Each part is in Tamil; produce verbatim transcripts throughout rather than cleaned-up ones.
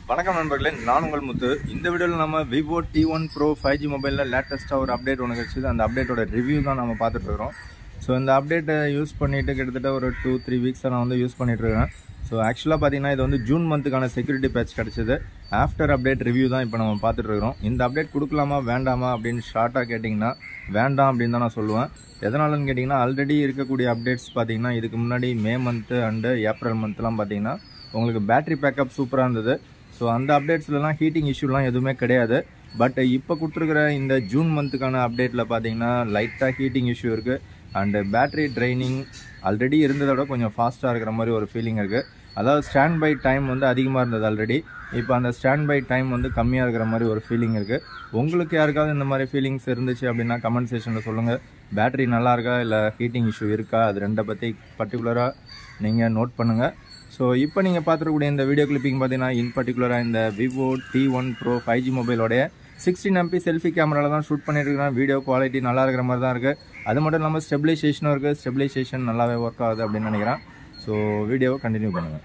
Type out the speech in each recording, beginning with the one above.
வணக்கம் நண்பர்களே, நான் உங்கள் முத்து. இந்த வீடியோவில் நம்ம Vivo T one pro five G மொபைலில் லேட்டஸ்ட்டாக ஒரு அப்டேட் ஒன்று கிடச்சிது. அந்த அப்டேட்டோட ரிவ்யூ தான் நம்ம பார்த்துட்டு இருக்கிறோம். ஸோ இந்த அப்டேட்டை யூஸ் பண்ணிவிட்டு கிட்டத்தட்ட ஒரு டூ த்ரீ வீக்ஸாக நான் வந்து யூஸ் பண்ணிகிட்ருக்கேன். ஸோ ஆக்சுவலாக பார்த்தீங்கன்னா இது வந்து ஜூன் மந்த்துக்கான செக்யூரிட்டி பேட்ச் கிடச்சிது. ஆஃப்டர் அப்டேட் ரிவ்யூ தான் இப்போ நம்ம பார்த்துட்டு இருக்கிறோம். இந்த அப்டேட் கொடுக்கலாமா வேண்டாமா அப்படின்னு ஷார்ட்டாக கேட்டிங்கன்னா வேண்டாம் அப்படின்னு தான் நான் சொல்லுவேன். எதனாலன்னு கேட்டிங்கன்னா, ஆல்ரெடி இருக்கக்கூடிய அப்டேட்ஸ் பார்த்தீங்கன்னா இதுக்கு முன்னாடி மே மந்த்து அண்டு ஏப்ரல் மந்த்லாம் பார்த்தீங்கன்னா உங்களுக்கு பேட்ரி பேக்கப் சூப்பராக இருந்தது. ஸோ அந்த அப்டேட்ஸ்லாம் ஹீட்டிங் இஷ்யூலாம் எதுவுமே கிடையாது. பட் இப்போ கொடுத்துருக்குற இந்த ஜூன் மந்த்துக்கான அப்டேட்டில் பார்த்தீங்கன்னா லைட்டாக ஹீட்டிங் இஷ்யூ இருக்குது. அண்டு பேட்ரி ட்ரைனிங் ஆல்ரெடி இருந்ததை விட கொஞ்சம் ஃபாஸ்ட்டாக இருக்கிற மாதிரி ஒரு ஃபீலிங் இருக்குது. அதாவது ஸ்டாண்ட் பை டைம் வந்து அதிகமாக இருந்தது ஆல்ரெடி. இப்போ அந்த ஸ்டாண்ட் பை டைம் வந்து கம்மியாக இருக்கிற மாதிரி ஒரு ஃபீலிங் இருக்குது. உங்களுக்கு யாருக்காவது இந்த மாதிரி ஃபீலிங்ஸ் இருந்துச்சு அப்படின்னா கமெண்ட் செக்ஷனில் சொல்லுங்கள். பேட்ரி நல்லா இருக்கா இல்லை ஹீட்டிங் இஷ்யூ இருக்கா, அது ரெண்டை பற்றி பர்டிகுலராக நீங்கள் நோட் பண்ணுங்கள். ஸோ இப்போ நீங்கள் பார்த்துருக்கூடிய இந்த வீடியோ கிளிப்பிங் பார்த்தீங்கன்னா இன் பர்டிகுலராக இந்த Vivo T one pro five G மொபைலோடைய சிக்ஸ்டீன் எம்பி செல்ஃபி கேமராவில் தான் ஷூட் பண்ணிட்டு இருக்கிறேன். வீடியோ குவாலிட்டி நல்லா இருக்கிற மாதிரி தான் இருக்குது. அது மட்டும் இல்லாமல் ஸ்டெபிலைசேஷனும் இருக்குது. ஸ்டெபிலைசேஷன் நல்லாவே ஒர்க் ஆகுது அப்படின்னு நினைக்கிறேன். ஸோ வீடியோவை கண்டினியூ பண்ணுங்கள்.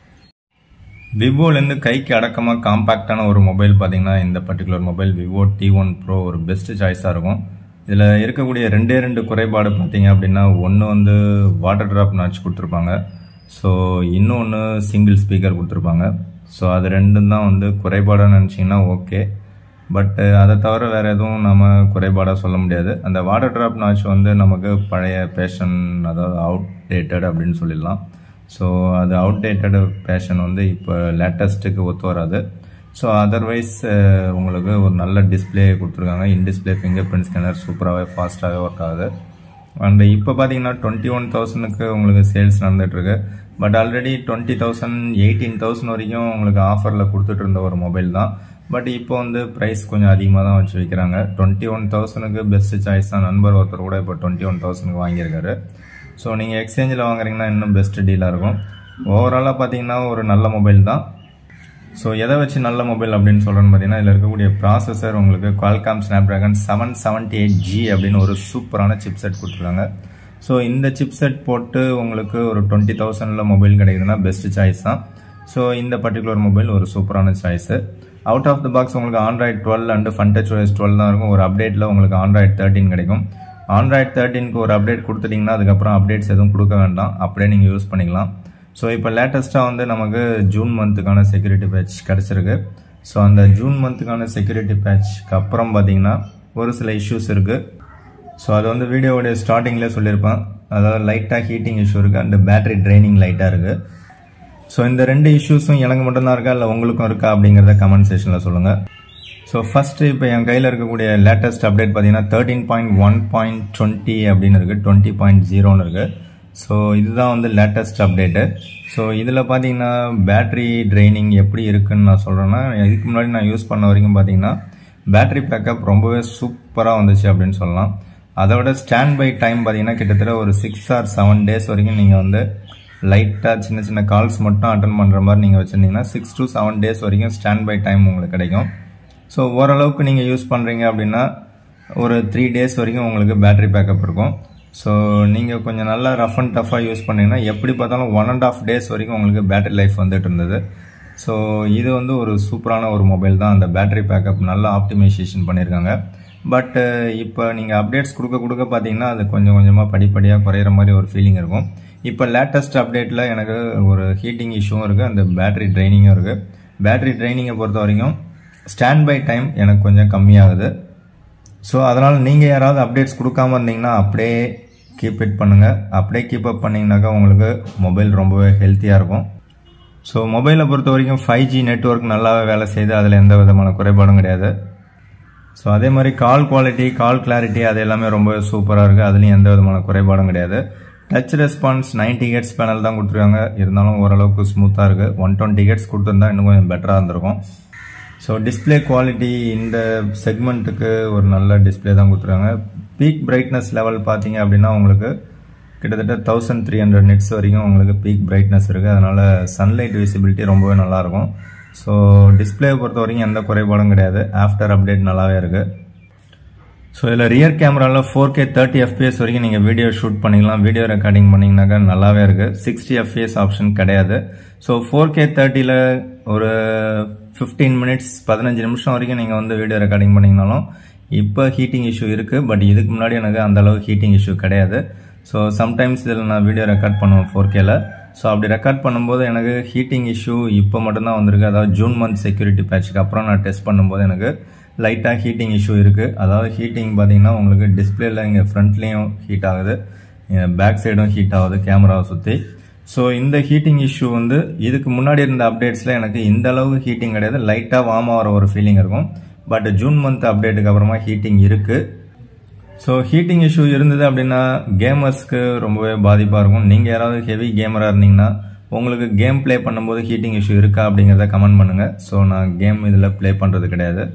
விவோலேருந்து கைக்கு அடக்கமாக காம்பேக்டான ஒரு மொபைல் பார்த்தீங்கன்னா இந்த particular mobile Vivo T one pro ஒரு பெஸ்ட்டு சாய்ஸாக இருக்கும். இதில் இருக்கக்கூடிய ரெண்டே ரெண்டு குறைபாடு பார்த்தீங்க அப்படின்னா, ஒன்று வந்து வாட்டர் ட்ராப் நாட்ச் கொடுத்துருப்பாங்க. ஸோ இன்னொன்று சிங்கிள் ஸ்பீக்கர் கொடுத்துருப்பாங்க. ஸோ அது ரெண்டும் தான் வந்து குறைபாடாக நினச்சிங்கன்னா ஓகே. பட் அதை தவிர வேறு எதுவும் நம்ம குறைபாடாக சொல்ல முடியாது. அந்த வாட்டர் ட்ராப் நாட்ச் வந்து நமக்கு பழைய பேஷன், அதாவது அவுட்டேட்டட் அப்படின்னு சொல்லிடலாம். ஸோ அது அவுட்டேட்டட் பேஷன் வந்து இப்போ லேட்டஸ்ட்டுக்கு ஒத்து வராது. ஸோ அதர்வைஸ் உங்களுக்கு ஒரு நல்ல டிஸ்பிளே கொடுத்துருக்காங்க. In display fingerprint scanner சூப்பராகவே ஃபாஸ்ட்டாகவே ஒர்க் ஆகுது. அண்ட் இப்போ பார்த்தீங்கன்னா டுவெண்ட்டி ஒன் தௌசண்ட்க்கு உங்களுக்கு சேல்ஸ் நடந்துகிட்ருக்கு. But already twenty thousand eighteen thousand வரைக்கும் உங்களுக்கு ஆஃபரில் கொடுத்துட்டு இருந்த ஒரு மொபைல் தான். பட் இப்போ வந்து ப்ரைஸ் கொஞ்சம் அதிகமாக தான் வச்சு விற்கிறாங்க. டுவெண்ட்டி ஒன் தௌசண்ட்க்கு பெஸ்ட் சாய்ஸ் தான். நண்பர் ஒருத்தர் கூட இப்போ டுவெண்ட்டி ஒன் தௌசண்ட்க்கு வாங்கியிருக்காரு. ஸோ நீங்கள் எக்ஸ்சேஞ்சில் வாங்குறீங்கன்னா இன்னும் பெஸ்ட் டீலாக இருக்கும். ஓவராலாக பார்த்தீங்கன்னா ஒரு நல்ல மொபைல் தான். ஸோ எதை வச்சு நல்ல மொபைல் அப்படின்னு சொல்கிறேன்னு பார்த்தீங்கன்னா, இதில் இருக்கக்கூடிய ப்ராசஸர் உங்களுக்கு Qualcomm Snapdragon seven seventy eight G அப்படின்னு ஒரு சூப்பரான சிப் செட் கொடுத்துருக்காங்க. ஸோ இந்த சிப் செட் போட்டு உங்களுக்கு ஒரு டுவெண்ட்டி தௌசண்டில் மொபைல் கிடைக்குதுன்னா பெஸ்ட் சாய்ஸ் தான். ஸோ இந்த பர்டிகுலர் மொபைல் ஒரு சூப்பரான choice. Out of the box உங்களுக்கு Android twelve and Funtouch OS twelve தான் இருக்கும். ஒரு அப்டேட்டில் உங்களுக்கு ஆண்ட்ராய்ட் தேர்ட்டின் கிடைக்கும். ஆண்ட்ராய்ட் தேர்ட்டினுக்கு ஒரு அப்டேட் கொடுத்துட்டிங்கன்னா அதுக்கப்புறம் அப்டேட்ஸ் எதுவும் கொடுக்க வேண்டாம், அப்படியே நீங்கள் யூஸ் பண்ணிக்கலாம். ஸோ இப்போ லேட்டஸ்ட்டாக வந்து நமக்கு ஜூன் மந்த்துக்கான செக்யூரிட்டி பேட்ச் கிடச்சிருக்கு. ஸோ அந்த ஜூன் மந்த்துக்கான செக்யூரிட்டி பேட்ச்க்கு அப்புறம் பார்த்தீங்கன்னா ஒரு சில இஷ்யூஸ் இருக்குது. ஸோ அது வந்து வீடியோவுடைய ஸ்டார்டிங்லேயே சொல்லியிருப்பேன். அதாவது லைட்டாக ஹீட்டிங் இஷ்யூ இருக்குது அண்ட் பேட்டரி ட்ரைனிங் லைட்டாக இருக்குது. ஸோ இந்த ரெண்டு இஷ்யூஸும் எனக்கு மட்டும்தான் இருக்கா இல்லை உங்களுக்கும் இருக்கா அப்படிங்கிறத கமெண்ட் செக்ஷனில் சொல்லுங்கள். ஸோ ஃபஸ்ட்டு இப்போ என் கையில் இருக்கக்கூடிய லேட்டஸ்ட் அப்டேட் பார்த்தீங்கன்னா thirteen point one point twenty அப்படின்னு இருக்குது, டுவெண்ட்டி பாயிண்ட் ஜீரோன்னு இருக்குது. ஸோ இதுதான் வந்து லேட்டஸ்ட் அப்டேட்டு. ஸோ இதில் பார்த்தீங்கன்னா பேட்ரி ட்ரைனிங் எப்படி இருக்குன்னு நான் சொல்கிறேன்னா, இதுக்கு முன்னாடி நான் யூஸ் பண்ண வரைக்கும் பார்த்தீங்கன்னா பேட்ரி பேக்கப் ரொம்பவே சூப்பராக வந்துச்சு அப்படின்னு சொல்லலாம். அதை விட ஸ்டாண்ட் பை டைம் பார்த்தீங்கன்னா கிட்டத்தட்ட ஒரு சிக்ஸ் ஆர் செவன் டேஸ் வரைக்கும் நீங்கள் வந்து லைட்டாக சின்ன சின்ன கால்ஸ் மட்டும் அட்டன் பண்ணுற மாதிரி நீங்கள் வச்சுருந்தீங்கன்னா சிக்ஸ் டு செவன் டேஸ் வரைக்கும் ஸ்டாண்ட் பை டைம் உங்களுக்கு கிடைக்கும். ஸோ ஓரளவுக்கு நீங்கள் யூஸ் பண்ணுறீங்க அப்படின்னா ஒரு த்ரீ டேஸ் வரைக்கும் உங்களுக்கு பேட்ரி பேக்கப் இருக்கும். ஸோ நீங்கள் கொஞ்சம் நல்லா ரஃப் அண்ட் டஃப்பாக யூஸ் பண்ணிங்கன்னா எப்படி பார்த்தாலும் ஒன் அண்ட் ஆஃப் டேஸ் வரைக்கும் உங்களுக்கு பேட்டரி லைஃப் வந்துட்டு இருந்தது. ஸோ இது வந்து ஒரு சூப்பரான ஒரு மொபைல் தான். அந்த பேட்டரி பேக்கப் நல்லா ஆப்டிமைசேஷன் பண்ணியிருக்காங்க. பட் இப்போ நீங்கள் அப்டேட்ஸ் கொடுக்க கொடுக்க பார்த்தீங்கன்னா அது கொஞ்சம் கொஞ்சமாக படிப்படியாக குறையிற மாதிரி ஒரு ஃபீலிங் இருக்கும். இப்போ லேட்டஸ்ட் அப்டேட்டில் எனக்கு ஒரு ஹீட்டிங் இஷ்யூவும் இருக்குது, அந்த பேட்டரி ட்ரைனிங்கும் இருக்குது. பேட்டரி ட்ரைனிங்கை பொறுத்த வரைக்கும் ஸ்டாண்ட் பை டைம் எனக்கு கொஞ்சம் கம்மியாகுது. ஸோ அதனால் நீங்கள் யாராவது அப்டேட்ஸ் கொடுக்காம இருந்தீங்கன்னா அப்படியே கீப் இட் பண்ணுங்கள். அப்படியே கீப் அப் பண்ணிங்கனாக்கா உங்களுக்கு மொபைல் ரொம்பவே ஹெல்த்தியாக இருக்கும். ஸோ மொபைலை பொறுத்த வரைக்கும் ஃபைவ் ஜி நெட்ஒர்க் நல்லாவே வேலை செய்யுது, அதில் எந்த விதமான குறைபாடும் கிடையாது. ஸோ அதே மாதிரி கால் குவாலிட்டி, கால் கிளாரிட்டி அது எல்லாமே ரொம்ப சூப்பராக இருக்குது, அதுலேயும் எந்த விதமான குறைபாடும் கிடையாது. Touch response ninety hertz panel தான் கொடுத்துருக்காங்க, இருந்தாலும் ஓரளவுக்கு ஸ்மூத்தாக இருக்குது. ஒன் டுவெண்ட்டி ஹெர்ட்ஸ் கொடுத்துருந்தா இன்னும் கொஞ்சம் பெட்டராக இருந்திருக்கும். ஸோ டிஸ்பிளே குவாலிட்டி இந்த செக்மெண்ட்டுக்கு ஒரு நல்ல டிஸ்பிளே தான் கொடுத்துருக்காங்க. பீக் பிரைட்னஸ் லெவல் பார்த்தீங்க அப்படின்னா உங்களுக்கு கிட்டத்தட்ட தௌசண்ட் த்ரீ ஹண்ட்ரட் நிட்ஸ் வரைக்கும் உங்களுக்கு பீக் பிரைட்னஸ் இருக்குது. அதனால் சன்லைட் விசிபிலிட்டி ரொம்பவே நல்லாயிருக்கும். ஸோ டிஸ்பிளே பொறுத்த வரைக்கும் எந்த குறைபாடும் கிடையாது. ஆஃப்டர் அப்டேட் நல்லாவே இருக்குது. ஸோ இதில் ரியர் கேமராவில் ஃபோர் கே தேர்ட்டி எஃப்பிஎஸ் வரைக்கும் நீங்கள் வீடியோ ஷூட் பண்ணிக்கலாம். வீடியோ ரெக்கார்டிங் பண்ணிங்கனாக்கா நல்லாவே இருக்குது. சிக்ஸ்டி எஃப்பிஎஸ் ஆப்ஷன் கிடையாது. ஸோ ஃபோர் கே தேர்ட்டியில் ஒரு ஃபிஃப்டீன் மினிட்ஸ் பதினஞ்சு நிமிஷம் வரைக்கும் நீங்கள் வந்து வீடியோ ரெக்கார்டிங் பண்ணிங்கனாலும் இப்போ ஹீட்டிங் இஷ்யூ இருக்குது. பட் இதுக்கு முன்னாடி எனக்கு அந்தளவு ஹீட்டிங் இஷ்யூ கிடையாது. ஸோ சம்டைம்ஸ் இதில் நான் வீடியோ ரெக்கார்ட் பண்ணுவேன் ஃபோர் கேல. ஸோ அப்படி ரெக்கார்ட் பண்ணும்போது எனக்கு ஹீட்டிங் இஷ்யூ இப்போ மட்டும்தான் வந்திருக்கு. அதாவது ஜூன் மந்த் செக்யூரிட்டி பேட்சுக்கு அப்புறம் நான் டெஸ்ட் பண்ணும்போது எனக்கு லைட்டாக ஹீட்டிங் இஷ்யூ இருக்குது. அதாவது ஹீட்டிங் பார்த்தீங்கன்னா உங்களுக்கு டிஸ்பிளேல இங்கே ஃப்ரண்ட்லேயும் ஹீட் ஆகுது, பேக் சைடும் ஹீட் ஆகுது கேமராவை சுற்றி. ஸோ இந்த ஹீட்டிங் இஷ்யூ வந்து இதுக்கு முன்னாடி இருந்த அப்டேட்ஸில் எனக்கு இந்த அளவுக்கு ஹீட்டிங் கிடையாது. லைட்டாக வார்ம் ஆகிற ஒரு ஃபீலிங் இருக்கும். பட் ஜூன் மந்த் அப்டேட்டுக்கு அப்புறமா ஹீட்டிங் இருக்குது. ஸோ ஹீட்டிங் இஷ்யூ இருந்தது அப்படின்னா கேமர்ஸ்க்கு ரொம்பவே பாதிப்பாக இருக்கும். நீங்கள் யாராவது ஹெவி கேமராக இருந்தீங்கன்னா உங்களுக்கு கேம் ப்ளே பண்ணும்போது ஹீட்டிங் இஷ்யூ இருக்கா அப்படிங்கிறத கமெண்ட் பண்ணுங்கள். ஸோ நான் கேம் இதில் ப்ளே பண்ணுறது கிடையாது.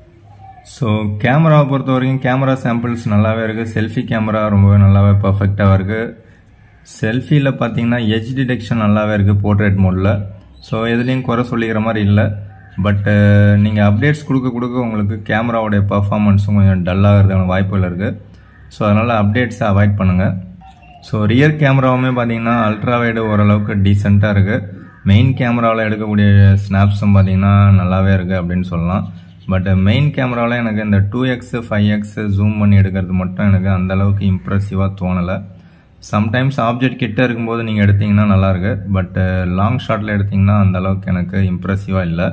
ஸோ கேமராவை பொறுத்த வரைக்கும் கேமரா சாம்பிள்ஸ் நல்லாவே இருக்குது. செல்ஃபி கேமரா ரொம்பவே நல்லாவே பர்ஃபெக்டாக இருக்குது. செல்ஃபியில் பார்த்தீங்கன்னா எட்ஜ் டிடெக்ஷன் நல்லாவே இருக்குது போர்ட்ரேட் மோடில். ஸோ எதுலேயும் குறை சொல்லிக்கிற மாதிரி இல்லை. பட்டு நீங்கள் அப்டேட்ஸ் கொடுக்க கொடுக்க உங்களுக்கு கேமராவுடைய பர்ஃபார்மன்ஸும் கொஞ்சம் டல்லாகிறதுக்கான வாய்ப்புகள் இருக்குது. ஸோ அதனால் அப்டேட்ஸை அவாய்ட் பண்ணுங்கள். ஸோ ரியர் கேமராவுமே பார்த்தீங்கன்னா அல்ட்ரா வைடு ஓரளவுக்கு டீசெண்டாக இருக்குது. மெயின் கேமராவில் எடுக்கக்கூடிய ஸ்னாப்ஸும் பார்த்தீங்கன்னா நல்லாவே இருக்குது அப்படின்னு சொல்லலாம். பட் மெயின் கேமராவில் எனக்கு இந்த two X five X zoom பண்ணி எடுக்கிறது மட்டும் எனக்கு அந்தளவுக்கு இம்ப்ரெசிவாக தோணலை. சம்டைம்ஸ் ஆப்ஜெக்ட் கிட்ட இருக்கும்போது நீங்கள் எடுத்தீங்கன்னா நல்லாயிருக்கு. பட் லாங் ஷாட்டில் எடுத்திங்கன்னா அந்தளவுக்கு எனக்கு இம்ப்ரெசிவாக இல்லை.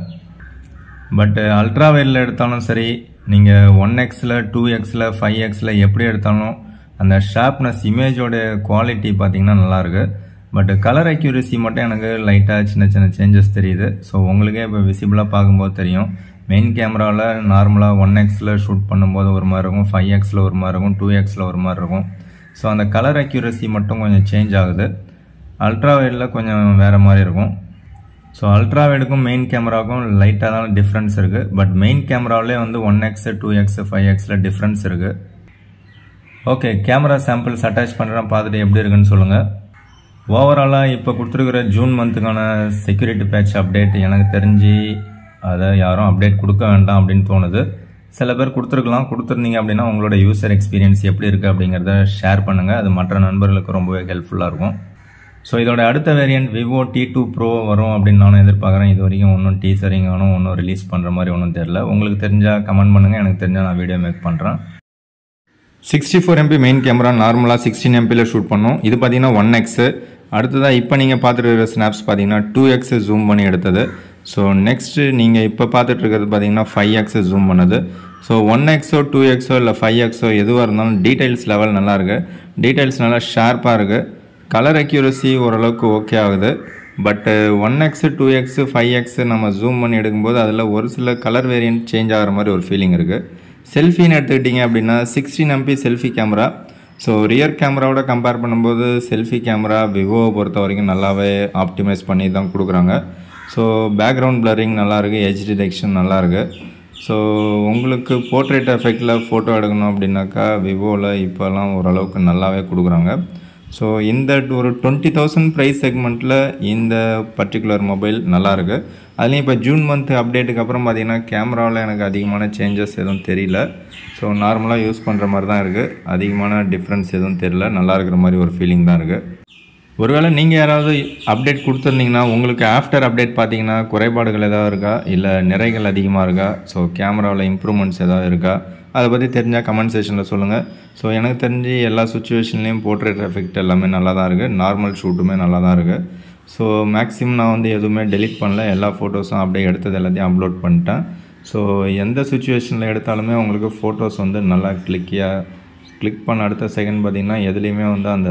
பட் அல்ட்ரா வைடில் எடுத்தாலும் சரி, நீங்கள் ஒன் எக்ஸில் டூ எக்ஸில் ஃபைவ் எக்ஸில் எப்படி எடுத்தாலும் அந்த ஷார்ப்னஸ் இமேஜோட குவாலிட்டி பார்த்தீங்கன்னா நல்லாயிருக்கு. பட் கலர் அக்யூரசி மட்டும் எனக்கு லைட்டாக சின்ன சின்ன சேஞ்சஸ் தெரியுது. ஸோ உங்களுக்கே இப்போ விசிபிளாக பார்க்கும்போது தெரியும். மெயின் கேமராவில் நார்மலாக ஒன் எக்ஸில் ஷூட் பண்ணும்போது ஒரு மாதிரி இருக்கும், ஃபைவ் எக்ஸில் ஒரு மாதிரி இருக்கும், டூ எக்ஸில் ஒரு மாதிரி இருக்கும். ஸோ அந்த கலர் அக்யூரசி மட்டும் கொஞ்சம் சேஞ்ச் ஆகுது. அல்ட்ரா வைடில் கொஞ்சம் வேறு மாதிரி இருக்கும். ஸோ அல்ட்ரா வைடுக்கும் மெயின் கேமராவுக்கும் லைட்டாக தான் டிஃப்ரென்ஸ் இருக்குது. பட் மெயின் கேமராவிலே வந்து one X two X five எக்ஸில் டிஃப்ரென்ஸ் இருக்குது. ஓகே, கேமரா சாம்பிள்ஸ் அட்டாச் பண்ணுறேன், பார்த்துட்டு எப்படி இருக்குன்னு சொல்லுங்கள். ஓவராலாக இப்போ கொடுத்துருக்குற ஜூன் மந்த்துக்கான செக்யூரிட்டி பேட்ச் அப்டேட் எனக்கு தெரிஞ்சு அதை யாரும் அப்டேட் கொடுக்க வேண்டாம் அப்படின்னு தோணுது. சில பேர் கொடுத்துருக்கலாம். கொடுத்துருந்தீங்க அப்படின்னா உங்களோட யூசர் எக்ஸ்பீரியன்ஸ் எப்படி இருக்குது அப்படிங்கிறத ஷேர் பண்ணுங்கள். அது மற்ற நண்பர்களுக்கு ரொம்பவே ஹெல்ப்ஃபுல்லாக இருக்கும். ஸோ இதோட அடுத்த variant Vivo T two pro வரும் அப்படின்னு நானும் எதிர்பார்க்குறேன். இது வரைக்கும் ஒன்றும் டீசரிங் ஆனும் ஒன்றும் ரிலீஸ் பண்ணுற மாதிரி ஒன்றும் தெரில. உங்களுக்கு தெரிஞ்சால் கமெண்ட் பண்ணுங்கள். எனக்கு தெரிஞ்சால் நான் வீடியோ மேக் பண்ணுறேன். Sixty four MP main camera நார்மலாக சிக்ஸ்டீன் எம்பியில் ஷூட் பண்ணும். இது பார்த்தீங்கன்னா ஒன் எக்ஸு. அடுத்ததாக இப்போ நீங்கள் பார்த்துட்டு இருக்கிற ஸ்னாப்ஸ் பார்த்தீங்கன்னா டூ எக்ஸு ஜூம் பண்ணி எடுத்தது. ஸோ நெக்ஸ்ட்டு நீங்கள் இப்போ பார்த்துட்டு இருக்கிறது பார்த்தீங்கன்னா ஃபைவ் எக்ஸு ஜூம் பண்ணது. ஸோ ஒன் எக்ஸோ டூ எக்ஸோ இல்லை ஃபைவ் எக்ஸோ எதுவாக இருந்தாலும் டீட்டெயில்ஸ் லெவல் நல்லாயிருக்கு. டீட்டெயில்ஸ் நல்லா ஷார்ப்பாக இருக்குது. கலர் அக்யூரசி ஓரளவுக்கு ஓகே ஆகுது. But one X two X five X நம்ம ஜூம் பண்ணி எடுக்கும்போது அதில் ஒரு சில கலர் வேரியன்ட் சேஞ்ச் ஆகிற மாதிரி ஒரு ஃபீலிங் இருக்குது. செல்ஃபின்னு எடுத்துக்கிட்டிங்க அப்படின்னா sixteen MP selfie camera. So rear கேமராவோட கம்பேர் பண்ணும்போது செல்ஃபி கேமரா விவோவை பொறுத்த வரைக்கும் நல்லாவே ஆப்டிமைஸ் பண்ணி தான் கொடுக்குறாங்க. ஸோ பேக்ரவுண்ட் பிளரிங் நல்லாயிருக்கு, எட்ஜ் டிடெக்ஷன் நல்லாயிருக்கு. ஸோ உங்களுக்கு போர்ட்ரேட் எஃபெக்டில் ஃபோட்டோ எடுக்கணும் அப்படின்னாக்கா விவோவில் இப்போல்லாம் ஓரளவுக்கு நல்லாவே கொடுக்குறாங்க. ஸோ இந்த ஒரு டுவெண்ட்டி தௌசண்ட் ப்ரைஸ் செக்மெண்ட்டில் இந்த பர்டிகுலர் மொபைல் நல்லாயிருக்கு. அதுலேயும் இப்போ ஜூன் மந்த் அப்டேட்டுக்கு அப்புறம் பார்த்திங்கன்னா கேமராவில் எனக்கு அதிகமான சேஞ்சஸ் எதுவும் தெரியல. ஸோ நார்மலாக யூஸ் பண்ணுற மாதிரி தான் இருக்குது. அதிகமான டிஃப்ரென்ஸ் எதுவும் தெரியல. நல்லா இருக்கிற மாதிரி ஒரு ஃபீலிங் தான் இருக்குது. ஒருவேளை நீங்கள் யாராவது அப்டேட் கொடுத்துருந்தீங்கன்னா உங்களுக்கு ஆஃப்டர் அப்டேட் பார்த்தீங்கன்னா குறைபாடுகள் ஏதாவது இருக்கா, இல்லை நிறைகள் அதிகமாக இருக்கா, ஸோ கேமராவில் இம்ப்ரூவ்மெண்ட்ஸ் ஏதாவது இருக்கா, அதை பற்றி தெரிஞ்சால் கமெண்ட் செக்ஷனில் சொல்லுங்கள். ஸோ எனக்கு தெரிஞ்சு எல்லா சுச்சுவேஷன்லேயும் போர்ட்ரேட் எஃபெக்ட் எல்லாமே நல்லா தான் இருக்குது. நார்மல் ஷூட்டுமே நல்லா தான் இருக்குது. ஸோ மேக்ஸிமம் நான் வந்து எதுவுமே டெலிட் பண்ணல. எல்லா ஃபோட்டோஸும் அப்படியே எடுத்தது எல்லாத்தையும் அப்லோட் பண்ணிட்டேன். ஸோ எந்த சுச்சுவேஷனில் எடுத்தாலுமே உங்களுக்கு ஃபோட்டோஸ் வந்து நல்லா கிளிக்கியாக கிளிக் பண்ண அடுத்த செகண்ட் பார்த்திங்கன்னா எதுலேயுமே வந்து அந்த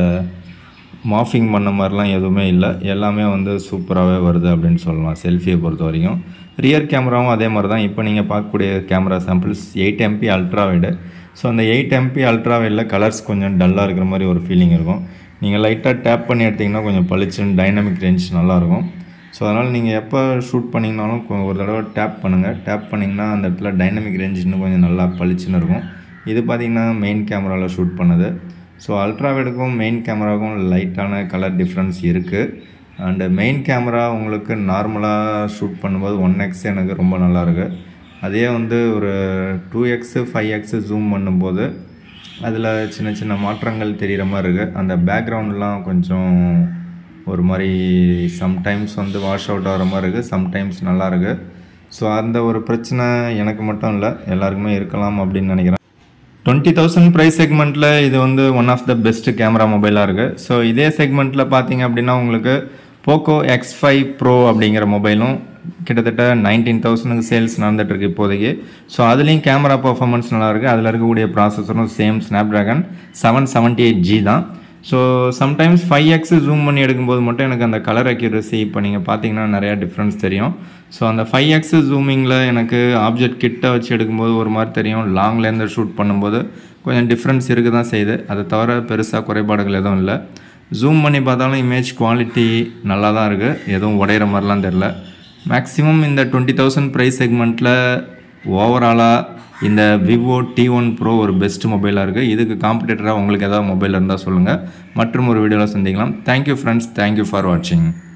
மாஃபிங் பண்ண மாதிரிலாம் எதுவுமே இல்லை. எல்லாமே வந்து சூப்பராகவே வருது அப்படின்னு சொல்லலாம் செல்ஃபியை பொறுத்த வரைக்கும். ரியர் கேமராவும் அதே மாதிரி தான். இப்போ நீங்கள் பார்க்கக்கூடிய camera samples eight MP ultra wide. So அந்த எயிட் எம்பி அல்ட்ரா வைடில் கலர்ஸ் கொஞ்சம் டல்லாக இருக்கிற மாதிரி ஒரு ஃபீலிங் இருக்கும். நீங்கள் லைட்டாக டேப் பண்ணி எடுத்திங்கன்னா கொஞ்சம் பளிச்சுன்னு டைனமிக் ரேஞ்ச் நல்லாயிருக்கும். ஸோ அதனால் நீங்கள் எப்போ ஷூட் பண்ணிங்கனாலும் ஒரு தடவை டேப் பண்ணுங்கள். டேப் பண்ணிங்கன்னா அந்த இடத்துல டைனமிக் ரேஞ்ச் இன்னும் கொஞ்சம் நல்லா பளிச்சுன்னு இருக்கும். இது பார்த்திங்கன்னா மெயின் கேமராவில் ஷூட் பண்ணது. ஸோ அல்ட்ரா வைடுக்கும் மெயின் கேமராவுக்கும் லைட்டான கலர் டிஃப்ரென்ஸ் இருக்குது. அண்டு மெயின் கேமரா உங்களுக்கு நார்மலாக ஷூட் பண்ணும்போது ஒன் எக்ஸ் எனக்கு ரொம்ப நல்லாயிருக்கு. அதே வந்து ஒரு two X five X zoom பண்ணும்போது அதில் சின்ன சின்ன மாற்றங்கள் தெரிகிற மாதிரி இருக்குது. அந்த பேக்ரவுண்ட்லாம் கொஞ்சம் ஒரு மாதிரி சம்டைம்ஸ் வந்து வாஷ் அவுட் ஆகிற மாதிரி இருக்குது, சம்டைம்ஸ் நல்லா இருக்குது. ஸோ அந்த ஒரு பிரச்சனை எனக்கு மட்டும் இல்லை, எல்லாருக்குமே இருக்கலாம் அப்படின்னு நினைக்கிறேன். டுவெண்ட்டி தௌசண்ட் ப்ரைஸ் செக்மெண்ட்டில் இது வந்து one of the best camera மொபைலாக இருக்குது. ஸோ இதே செக்மெண்ட்டில் பார்த்தீங்க அப்படின்னா உங்களுக்கு போக்கோ எக்ஸ் ஃபைவ் ப்ரோ அப்படிங்கிற மொபைலும் கிட்டத்தட்ட நைன்டீன் தௌசண்ட்க்கு சேல்ஸ் நடந்துகிட்ருக்கு இப்போதைக்கு. ஸோ அதுலேயும் கேமரா பர்ஃபார்மன்ஸ் நல்லாயிருக்கு. அதில் இருக்கக்கூடிய ப்ராசஸரும் same Snapdragon seven seventy eight G தான். So sometimes five X zoom பண்ணி எடுக்கும்போது மட்டும் எனக்கு அந்த கலர் அக்யூரசி இப்போ நீங்கள் பார்த்தீங்கன்னா நிறையா டிஃப்ரென்ஸ் தெரியும். ஸோ அந்த ஃபைவ் எக்ஸ் ஜூமிங்கில் எனக்கு ஆப்ஜெக்ட் கிட்ட வச்சு எடுக்கும்போது ஒரு மாதிரி தெரியும், லாங்லேருந்து ஷூட் பண்ணும்போது கொஞ்சம் டிஃப்ரென்ஸ் இருக்க தான் செய்யுது. அதை தவிர பெருசாக குறைபாடுகள் எதுவும் இல்லை. ஜூம் பண்ணி பார்த்தாலும் இமேஜ் குவாலிட்டி நல்லா தான் இருக்குது, எதுவும் உடையிற மாதிரிலாம் தெரில. மேக்ஸிமம் இந்த டுவெண்ட்டி தௌசண்ட் ப்ரைஸ் செக்மெண்ட்டில் ஓவராலாக இந்த விவோ டி ஒன் ப்ரோ ஒரு பெஸ்ட் மொபைலாக இருக்குது. இதுக்கு காம்படிட்டராக உங்களுக்கு ஏதாவது மொபைல் இருந்தால் சொல்லுங்கள். மற்றும் ஒரு வீடியோவில் சந்திக்கலாம். தேங்க்யூ ஃப்ரெண்ட்ஸ், தேங்க்யூ ஃபார் வாட்சிங்.